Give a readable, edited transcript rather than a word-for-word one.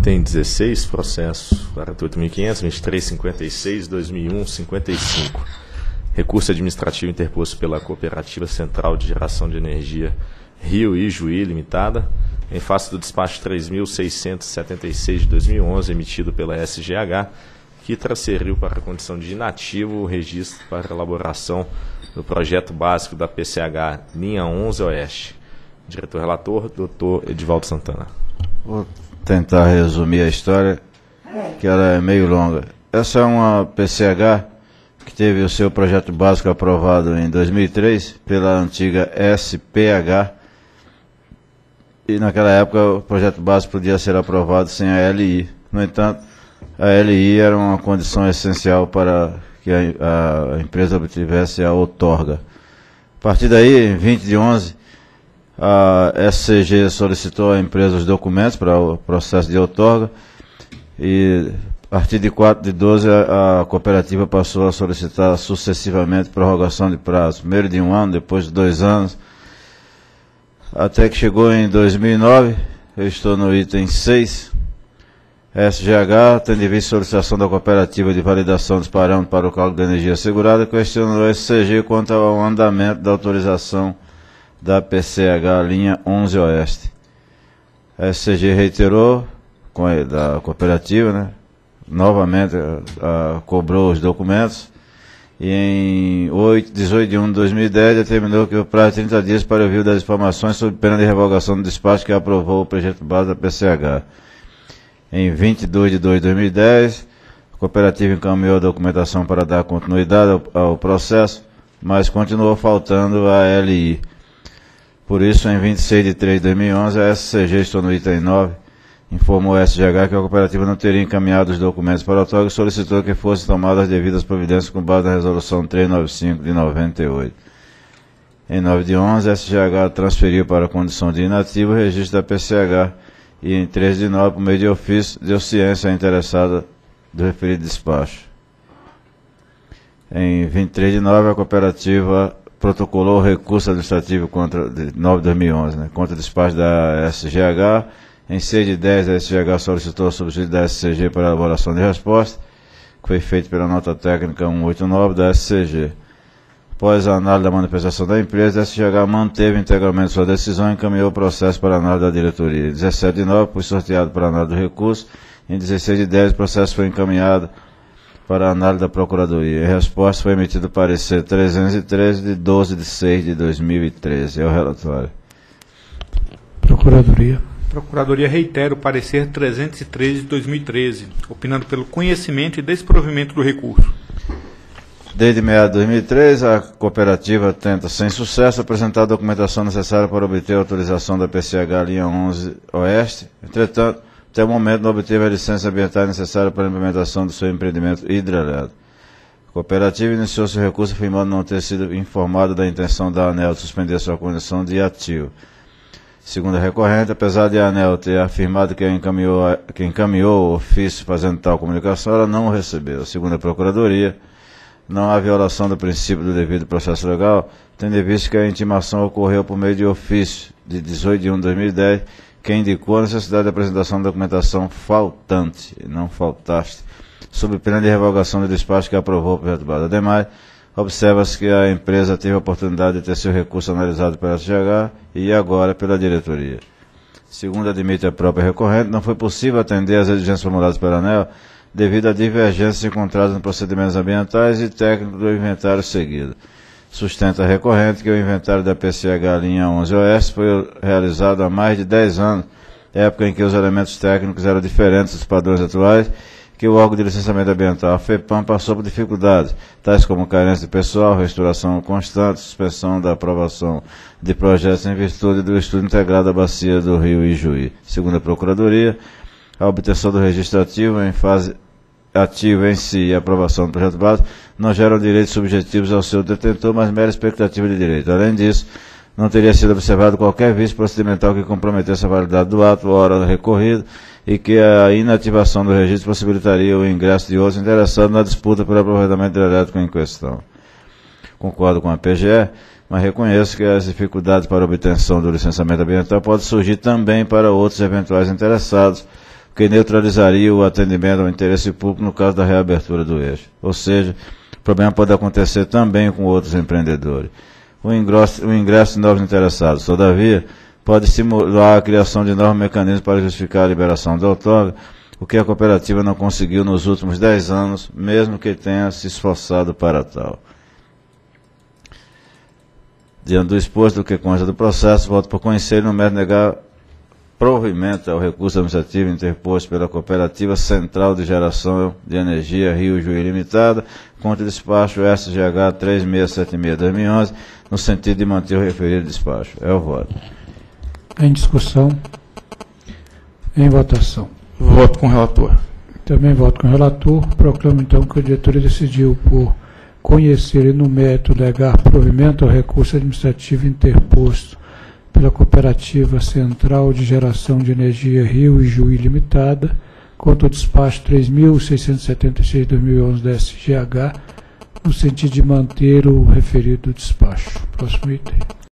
Item 16, processo 48.500.2356/2001-55. Recurso administrativo interposto pela Cooperativa Central de Geração de Energia Rio Ijuí Limitada, em face do despacho 3.676/2011, emitido pela SGH, que transferiu para a condição de inativo o registro para elaboração do projeto básico da PCH linha 11 Oeste. Diretor-relator, Dr. Edivaldo Santana. Vou tentar resumir a história, que ela é meio longa. Essa é uma PCH que teve o seu projeto básico aprovado em 2003 pela antiga SPH, e naquela época o projeto básico podia ser aprovado sem a LI. No entanto, a LI era uma condição essencial para que a empresa obtivesse a outorga. A partir daí, em 20/11, a SCG solicitou à empresa os documentos para o processo de outorga, e a partir de 4/12 a cooperativa passou a solicitar sucessivamente prorrogação de prazo, primeiro de 1 ano, depois de 2 anos, até que chegou em 2009, eu estou no item 6, SGH, tendo em vista a solicitação da cooperativa de validação dos parâmetros para o cálculo de energia assegurada, questionou o SCG quanto ao andamento da autorização da PCH linha 11 Oeste. A SCG reiterou, da cooperativa, né, novamente cobrou os documentos, e em 18/1/2010 determinou que o prazo de 30 dias para o envio das informações sob pena de revogação do despacho que aprovou o projeto base da PCH. Em 22/2/2010, a cooperativa encaminhou a documentação para dar continuidade ao processo, mas continuou faltando a LI. Por isso, em 26/3/2011, a SCG, estou no item 9, informou a SGH que a cooperativa não teria encaminhado os documentos para a outorga e solicitou que fossem tomadas as devidas providências com base na resolução 395 de 98. Em 9/11, a SGH transferiu para a condição de inativo o registro da PCH, e em 13/9, por meio de ofício, deu ciência à interessada do referido despacho. Em 23/9, a cooperativa protocolou o recurso administrativo de 9/2011, né, contra o despacho da SGH. Em 6/10, a SGH solicitou o subsídio da SCG para a elaboração de resposta, que foi feito pela nota técnica 189 da SCG. Após a análise da manifestação da empresa, a SGH manteve integralmente sua decisão e encaminhou o processo para a análise da diretoria. Em 17/9, foi sorteado para a análise do recurso. Em 16/10, o processo foi encaminhado para a análise da Procuradoria. Em resposta, foi emitido o parecer 313 de 12/6/2013. É o relatório. Procuradoria. Procuradoria reitera o parecer 313 de 2013, opinando pelo conhecimento e desprovimento do recurso. Desde meados de 2003, a cooperativa tenta, sem sucesso, apresentar a documentação necessária para obter a autorização da PCH linha 11 Oeste. Entretanto, até o momento não obteve a licença ambiental necessária para a implementação do seu empreendimento hidrelétrico. A cooperativa iniciou seu recurso afirmando não ter sido informada da intenção da ANEEL de suspender sua condição de ativo. Segundo a recorrente, apesar de a ANEEL ter afirmado que encaminhou o ofício fazendo tal comunicação, ela não o recebeu. Segundo a Procuradoria, não há violação do princípio do devido processo legal, tendo em vista que a intimação ocorreu por meio de ofício de 18/1/2010, que indicou a necessidade de apresentação da documentação faltante, e não faltaste, sob pena de revogação do despacho que aprovou o projeto base. Ademais, observa-se que a empresa teve a oportunidade de ter seu recurso analisado pela SGH e agora pela diretoria. Segundo admite a própria recorrente, não foi possível atender às exigências formuladas pela ANEEL devido a divergências encontradas nos procedimentos ambientais e técnicos do inventário seguido. Sustenta a recorrente que o inventário da PCH linha 11 Oeste foi realizado há mais de 10 anos, época em que os elementos técnicos eram diferentes dos padrões atuais, que o órgão de licenciamento ambiental, a FEPAM, passou por dificuldades, tais como carência de pessoal, restauração constante, suspensão da aprovação de projetos em virtude do estudo integrado da bacia do Rio Ijuí. Segundo a Procuradoria, a obtenção do registro ativo em fase ativa em si e a aprovação do projeto básico não geram direitos subjetivos ao seu detentor, mas mera expectativa de direito. Além disso, não teria sido observado qualquer vício procedimental que comprometesse a validade do ato, hora recorrido, e que a inativação do registro possibilitaria o ingresso de outros interessados na disputa pelo aproveitamento elétrico em questão. Concordo com a PGE, mas reconheço que as dificuldades para a obtenção do licenciamento ambiental podem surgir também para outros eventuais interessados, que neutralizaria o atendimento ao interesse público no caso da reabertura do eixo. Ou seja, o problema pode acontecer também com outros empreendedores. O ingresso de novos interessados, todavia, pode estimular a criação de novos mecanismos para justificar a liberação da outorga, o que a cooperativa não conseguiu nos últimos 10 anos, mesmo que tenha se esforçado para tal. Diante do exposto do que consta do processo, voto por conhecer e no mérito negar provimento ao recurso administrativo interposto pela Cooperativa Central de Geração de Energia Rio Juí Limitada contra o despacho SGH 3676-2011, no sentido de manter o referido despacho. É o voto. Em discussão. Em votação. Voto com o relator. Também voto com o relator. Proclamo, então, que a diretoria decidiu por conhecer e, no mérito, negar provimento ao recurso administrativo interposto pela Cooperativa Central de Geração de Energia Rio Juí Limitada, contra o despacho 3.676/2011 da SGH, no sentido de manter o referido despacho. Próximo item.